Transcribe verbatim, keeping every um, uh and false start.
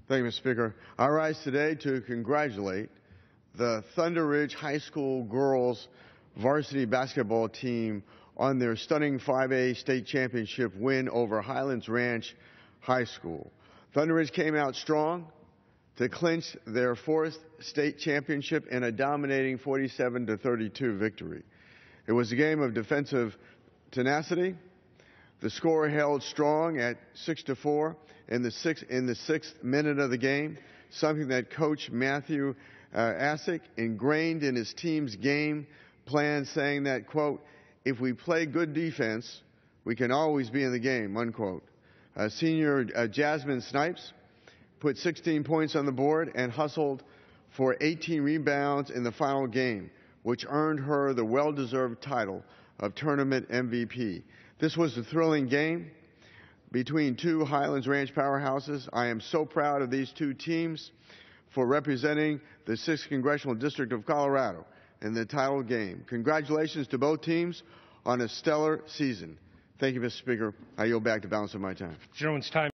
Thank you, Mister Speaker. I rise today to congratulate the Thunder Ridge High School girls varsity basketball team on their stunning five A state championship win over Highlands Ranch High School. Thunder Ridge came out strong to clinch their fourth state championship in a dominating forty-seven to thirty-two victory. It was a game of defensive tenacity. The score held strong at six to four in the sixth in the sixth minute of the game, something that Coach Matthew uh, Asick ingrained in his team's game plan, saying that, quote, "If we play good defense, we can always be in the game," unquote. Uh, senior uh, Jasmine Snipes put sixteen points on the board and hustled for eighteen rebounds in the final game, which earned her the well-deserved title of tournament M V P. This was a thrilling game between two Highlands Ranch powerhouses. I am so proud of these two teams for representing the sixth Congressional District of Colorado in the title game. Congratulations to both teams on a stellar season. Thank you, Mister Speaker. I yield back the balance of my time. Gentleman's time.